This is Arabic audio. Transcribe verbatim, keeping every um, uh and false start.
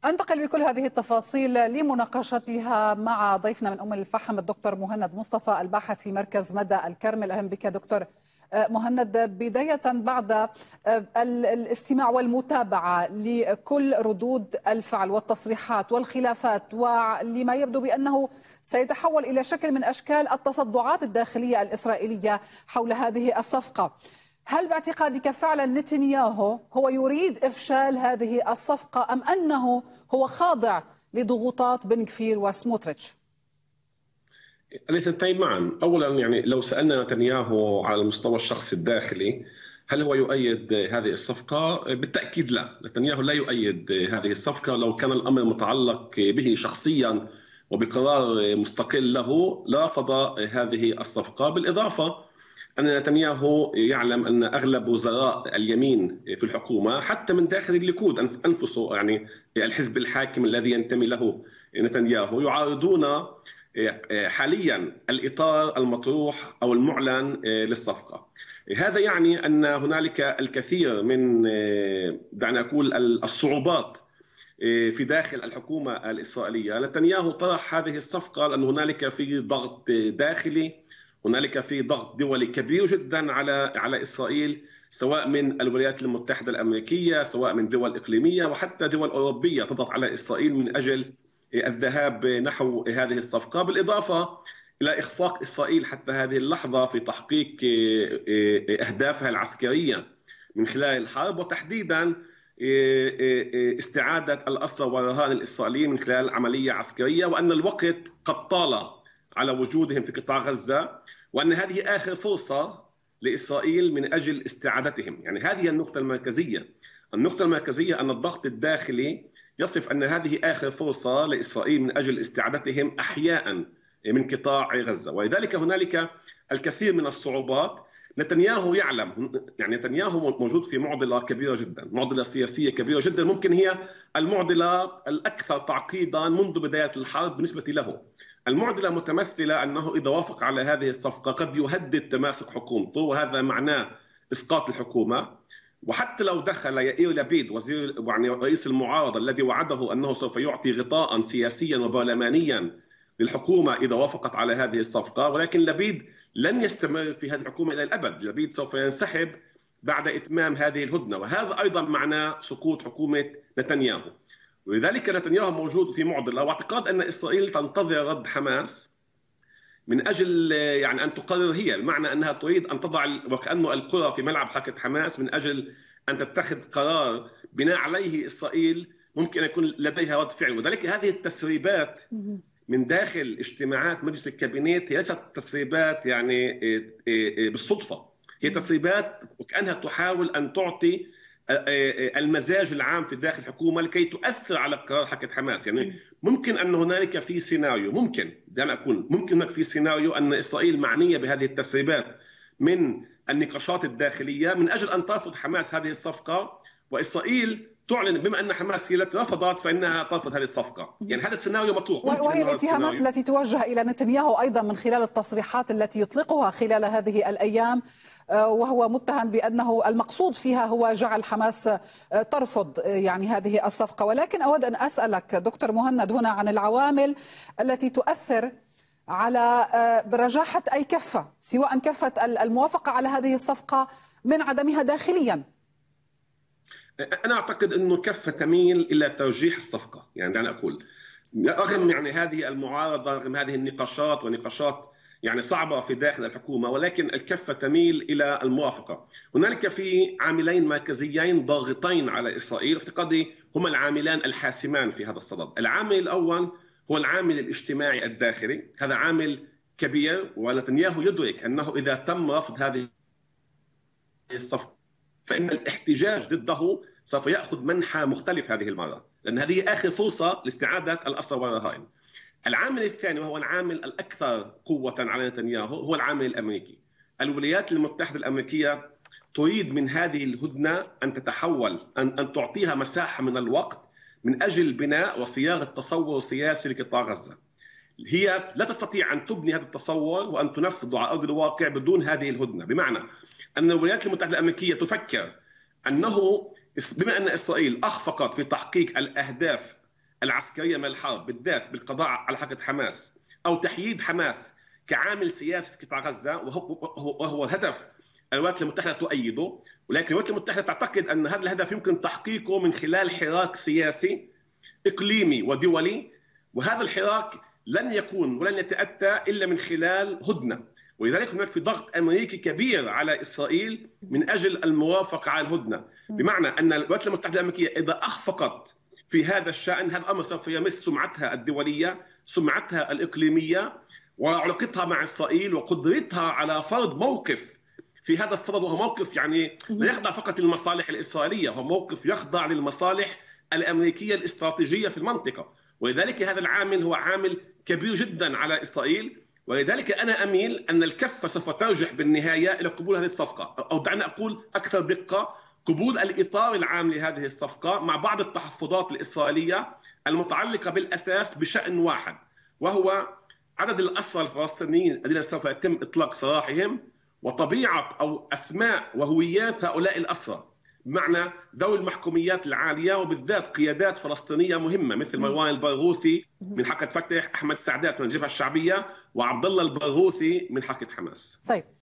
أنتقل بكل هذه التفاصيل لمناقشتها مع ضيفنا من أم الفحم الدكتور مهند مصطفى الباحث في مركز مدى الكرمل. أهلا بك دكتور مهند. بداية بعد الاستماع والمتابعة لكل ردود الفعل والتصريحات والخلافات ولما يبدو بأنه سيتحول إلى شكل من أشكال التصدعات الداخلية الإسرائيلية حول هذه الصفقة، هل باعتقادك فعلا نتنياهو هو يريد إفشال هذه الصفقة أم أنه هو خاضع لضغوطات بن غفير وسموتريتش؟ الاثنتين معا. اولا يعني لو سالنا نتنياهو على المستوى الشخصي الداخلي هل هو يؤيد هذه الصفقه؟ بالتاكيد لا، نتنياهو لا يؤيد هذه الصفقه. لو كان الامر متعلق به شخصيا وبقرار مستقل له لرفض هذه الصفقه. بالاضافه أن نتنياهو يعلم أن أغلب وزراء اليمين في الحكومة حتى من داخل الليكود أنفسه، يعني الحزب الحاكم الذي ينتمي له نتنياهو، يعارضون حاليا الإطار المطروح أو المعلن للصفقة. هذا يعني أن هنالك الكثير من دعنا أقول الصعوبات في داخل الحكومة الإسرائيلية. نتنياهو طرح هذه الصفقة لأن هنالك في ضغط داخلي، هنالك في ضغط دولي كبير جدا على على إسرائيل، سواء من الولايات المتحدة الأمريكية، سواء من دول إقليمية وحتى دول أوروبية تضغط على إسرائيل من أجل الذهاب نحو هذه الصفقة، بالإضافة إلى إخفاق إسرائيل حتى هذه اللحظة في تحقيق أهدافها العسكرية من خلال الحرب، وتحديدا استعادة الأسرى والرهائن الإسرائيليين من خلال عملية عسكرية، وأن الوقت قد طال على وجودهم في قطاع غزة، وأن هذه آخر فرصة لإسرائيل من أجل استعادتهم. يعني هذه النقطة المركزية. النقطة المركزية أن الضغط الداخلي يصف أن هذه آخر فرصة لإسرائيل من أجل استعادتهم أحياء من قطاع غزة، ولذلك هنالك الكثير من الصعوبات. نتنياهو يعلم، يعني نتنياهو موجود في معضلة كبيرة جدا، معضلة سياسية كبيرة جدا، ممكن هي المعضلة الأكثر تعقيدا منذ بداية الحرب بالنسبة له. المعضلة متمثلة أنه إذا وافق على هذه الصفقة قد يهدد تماسك حكومته، وهذا معناه إسقاط الحكومة. وحتى لو دخل يائير لبيد وزير يعني رئيس المعارضة الذي وعده أنه سوف يعطي غطاء سياسيا وبرلمانيا للحكومة إذا وافقت على هذه الصفقة، ولكن لبيد لن يستمر في هذه الحكومة إلى الأبد. لبيد سوف ينسحب بعد إتمام هذه الهدنة، وهذا أيضا معناه سقوط حكومة نتنياهو. ولذلك نتنياهو موجود في معضلة، واعتقاد أن إسرائيل تنتظر رد حماس من أجل يعني أن تقرر هي، بمعنى أنها تريد أن تضع وكأنه القرى في ملعب حركة حماس من أجل أن تتخذ قرار بناء عليه إسرائيل ممكن أن يكون لديها رد فعل. وذلك هذه التسريبات من داخل اجتماعات مجلس الكابينت هي ليست تسريبات يعني بالصدفة، هي تسريبات وكأنها تحاول أن تعطي المزاج العام في داخل الحكومة لكي تؤثر على قرار حركة حماس. يعني ممكن أن هنالك في سيناريو، ممكن دعني أقول ممكن هناك في سيناريو أن إسرائيل معنية بهذه التسريبات من النقاشات الداخلية من أجل أن ترفض حماس هذه الصفقة، وإسرائيل تعلن بما أن حماس هي التي رفضت فإنها ترفض هذه الصفقة. يعني هذا السيناريو مطروح. وهي الاتهامات التي توجه إلى نتنياهو أيضا من خلال التصريحات التي يطلقها خلال هذه الأيام، وهو متهم بأنه المقصود فيها هو جعل حماس ترفض يعني هذه الصفقة. ولكن أود أن أسألك دكتور مهند هنا عن العوامل التي تؤثر على برجاحة أي كفة، سواء كفة الموافقة على هذه الصفقة من عدمها داخليا. أنا أعتقد أنه كفة تميل إلى ترجيح الصفقة. يعني دعني أقول رغم يعني هذه المعارضة، رغم هذه النقاشات ونقاشات يعني صعبة في داخل الحكومة، ولكن الكفة تميل إلى الموافقة. هنالك في عاملين مركزيين ضاغطين على إسرائيل افتقادي هما العاملان الحاسمان في هذا الصدد. العامل الأول هو العامل الاجتماعي الداخلي، هذا عامل كبير، ونتنياهو يدرك أنه إذا تم رفض هذه الصفقة فإن الاحتجاج ضده سوف يأخذ منحى مختلف هذه المرة، لأن هذه آخر فرصة لاستعادة الأسرى والرهائن. العامل الثاني وهو العامل الأكثر قوة على نتنياهو هو العامل الأمريكي. الولايات المتحدة الأمريكية تريد من هذه الهدنة أن تتحول، أن, أن تعطيها مساحة من الوقت من أجل بناء وصياغة تصور سياسي لقطاع غزة. هي لا تستطيع أن تبني هذا التصور وأن تنفذه على أرض الواقع بدون هذه الهدنة، بمعنى أن الولايات المتحدة الأمريكية تفكر أنه بما أن إسرائيل أخفقت في تحقيق الأهداف العسكرية من الحرب بالذات بالقضاء على حركة حماس أو تحييد حماس كعامل سياسي في قطاع غزة، وهو, وهو هدف الولايات المتحدة تؤيده، ولكن الولايات المتحدة تعتقد أن هذا الهدف يمكن تحقيقه من خلال حراك سياسي إقليمي ودولي، وهذا الحراك لن يكون ولن يتأتى إلا من خلال هدنة. ولذلك هناك في ضغط أمريكي كبير على إسرائيل من أجل الموافقة على الهدنة، بمعنى أن الولايات المتحدة الأمريكية إذا أخفقت في هذا الشأن هذا الأمر سوف يمس سمعتها الدولية، سمعتها الإقليمية، وعلاقتها مع إسرائيل وقدرتها على فرض موقف في هذا الصدد، وهو موقف يعني لا يخضع فقط للمصالح الإسرائيلية، هو موقف يخضع للمصالح الأمريكية الاستراتيجية في المنطقة. ولذلك هذا العامل هو عامل كبير جدا على إسرائيل، ولذلك أنا أميل أن الكفة سوف ترجح بالنهاية إلى قبول هذه الصفقة، أو دعنا أقول أكثر دقة، قبول الإطار العام لهذه الصفقة مع بعض التحفظات الإسرائيلية المتعلقة بالأساس بشأن واحد، وهو عدد الأسرى الفلسطينيين الذين سوف يتم إطلاق سراحهم، وطبيعة أو أسماء وهويات هؤلاء الأسرى، بمعنى ذوي المحكوميات العالية وبالذات قيادات فلسطينية مهمة مثل مروان البرغوثي من حركة فتح، أحمد سعدات من الجبهة الشعبية، وعبد الله البرغوثي من حركة حماس. طيب